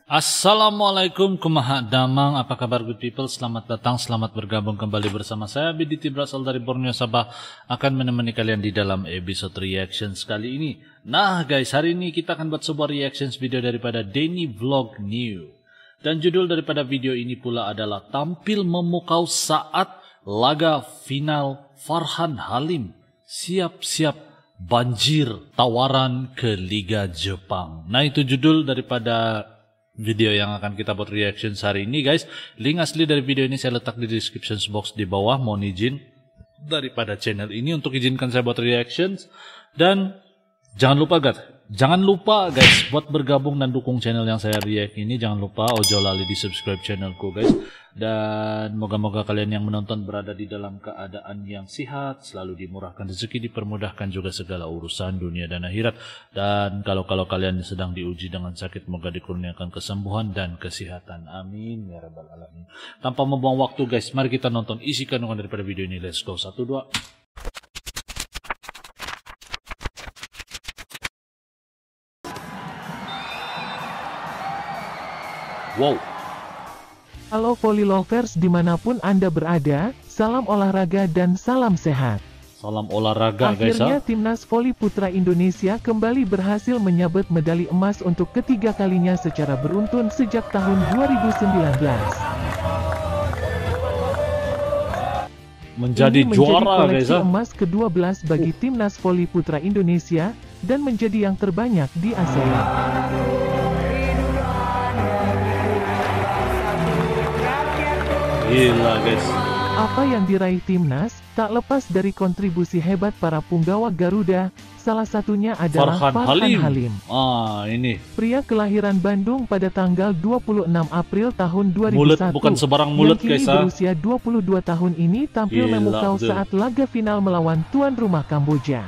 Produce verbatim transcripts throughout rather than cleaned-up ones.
Assalamualaikum kumaha damang, apa kabar good people? Selamat datang, selamat bergabung kembali bersama saya Biditi berasal dari Borneo Sabah, akan menemani kalian di dalam episode reactions kali ini. Nah guys, hari ini kita akan buat sebuah reactions video daripada Denny Vlog New. Dan judul daripada video ini pula adalah tampil memukau saat laga final Farhan Halim siap-siap banjir tawaran ke Liga Jepang. Nah itu judul daripada video yang akan kita buat reaction hari ini guys. Link asli dari video ini saya letak di description box di bawah. Mohon izin daripada channel ini untuk izinkan saya buat reactions. Dan jangan lupa guys, jangan lupa guys buat bergabung dan dukung channel yang saya react ini. Jangan lupa ojo lali di subscribe channelku guys. Dan moga-moga kalian yang menonton berada di dalam keadaan yang sehat, selalu dimurahkan rezeki, dipermudahkan juga segala urusan dunia dan akhirat. Dan kalau-kalau kalian sedang diuji dengan sakit, moga dikurniakan kesembuhan dan kesehatan. Amin ya rabbal alamin. Tanpa membuang waktu guys, mari kita nonton isi kandungan daripada video ini. Let's go. Satu dua. Wow. Halo volley lovers dimanapun Anda berada, salam olahraga dan salam sehat. Salam olahraga guys. Akhirnya Timnas Voli Putra Indonesia kembali berhasil menyabet medali emas untuk ketiga kalinya secara beruntun sejak tahun dua ribu sembilan belas. Menjadi Ini juara menjadi guys. koleksi emas kedua belas bagi Timnas Voli Putra Indonesia dan menjadi yang terbanyak di ASEAN. Gila guys. Apa yang diraih Timnas, tak lepas dari kontribusi hebat para punggawa Garuda, salah satunya adalah Farhan, Farhan Halim. Halim. Ah, ini. Pria kelahiran Bandung pada tanggal dua puluh enam April tahun dua ribu satu. Mulut, bukan sebarang mulut yang kini guys. berusia dua puluh dua tahun ini tampil Gila, memukau betul. saat laga final melawan tuan rumah Kamboja.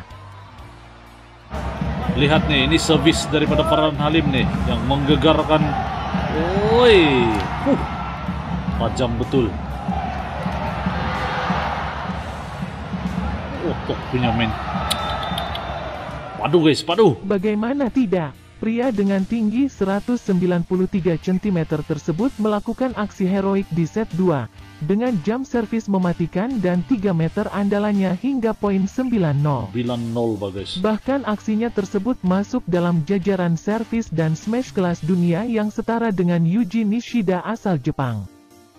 Lihat nih, ini servis daripada Farhan Halim nih yang menggegarkan. Woi. Huh. Tajam betul. Oh, kok punya main. Padu guys, padu. Bagaimana tidak? Pria dengan tinggi seratus sembilan puluh tiga sentimeter tersebut melakukan aksi heroik di set dua dengan jam servis mematikan dan tiga meter andalannya hingga poin sembilan nol. sembilan nol bagus. Bahkan aksinya tersebut masuk dalam jajaran servis dan smash kelas dunia yang setara dengan Yuji Nishida asal Jepang.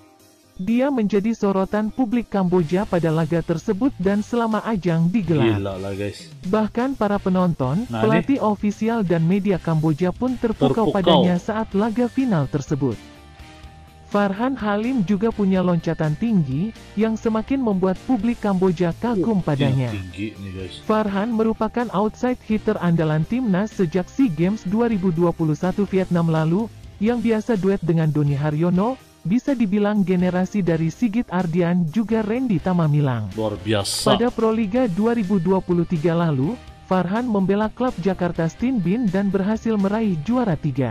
Dia menjadi sorotan publik Kamboja pada laga tersebut dan selama ajang digelar. Gila lah guys. Bahkan para penonton, Nah, pelatih ofisial dan media Kamboja pun terpukau, Terpukau. padanya saat laga final tersebut. Farhan Halim juga punya loncatan tinggi, yang semakin membuat publik Kamboja kagum padanya. Tinggi nih guys. Farhan merupakan outside hitter andalan Timnas sejak SEA Games dua ribu dua puluh satu Vietnam lalu, yang biasa duet dengan Doni Haryono. Bisa dibilang generasi dari Sigit Ardian juga Randy Tamamilang. Luar biasa. Pada Proliga dua ribu dua puluh tiga lalu, Farhan membela klub Jakarta Stinbin dan berhasil meraih juara tiga.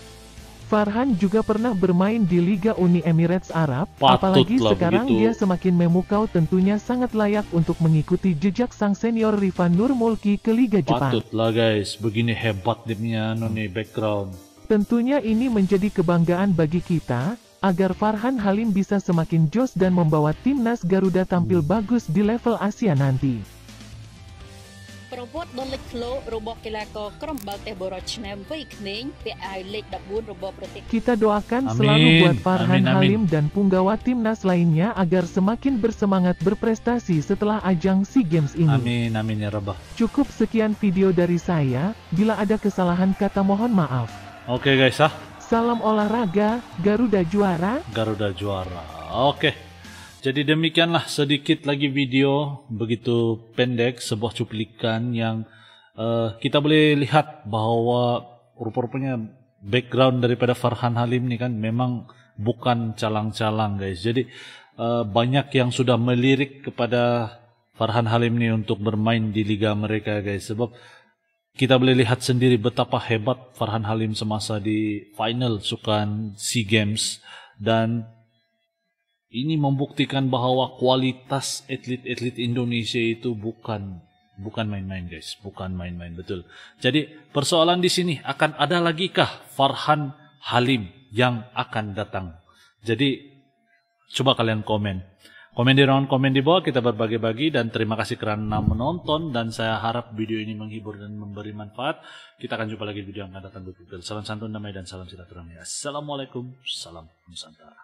Farhan juga pernah bermain di Liga Uni Emirates Arab, Patut apalagi lah sekarang begitu. dia semakin memukau, tentunya sangat layak untuk mengikuti jejak sang senior Rifan Nurmulki ke Liga Jepang. Patut lah guys, begini hebat dia punya anu nih background. Tentunya ini menjadi kebanggaan bagi kita, agar Farhan Halim bisa semakin jos dan membawa Timnas Garuda tampil bagus di level Asia nanti. ប្រវត្តិដ៏លេចធ្លោរបស់កីឡាករក្រុមបាល់ទះបុរសឆ្នើមវ័យក្មេងពាក់អាវលេខដប់បួនរបស់ប្រទេស Kita doakan Amin, selalu buat Farhan amin, amin. Halim dan punggawa Timnas lainnya agar semakin bersemangat berprestasi setelah ajang SEA Games ini. Amin, amin ya rabbah. Cukup sekian video dari saya, bila ada kesalahan kata mohon maaf. Oke guys ah. Salam olahraga, Garuda juara. Garuda juara. Oke. Jadi demikianlah sedikit lagi video begitu pendek, sebuah cuplikan yang uh, kita boleh lihat bahwa rupa-rupanya background daripada Farhan Halim ini kan memang bukan calang-calang guys. Jadi uh, banyak yang sudah melirik kepada Farhan Halim ini untuk bermain di liga mereka guys. Sebab kita boleh lihat sendiri betapa hebat Farhan Halim semasa di final Sukan SEA Games. Dan ini membuktikan bahwa kualitas atlet-atlet Indonesia itu bukan bukan main-main guys, bukan main-main betul. Jadi persoalan di sini, akan ada lagi kah Farhan Halim yang akan datang. Jadi coba kalian komen. Komen di ruangan komen di bawah, kita berbagi-bagi, dan terima kasih karena menonton, dan saya harap video ini menghibur dan memberi manfaat. Kita akan jumpa lagi di video yang akan datang. Salam santun, damai, dan salam silaturahmi. Assalamualaikum, salam Nusantara.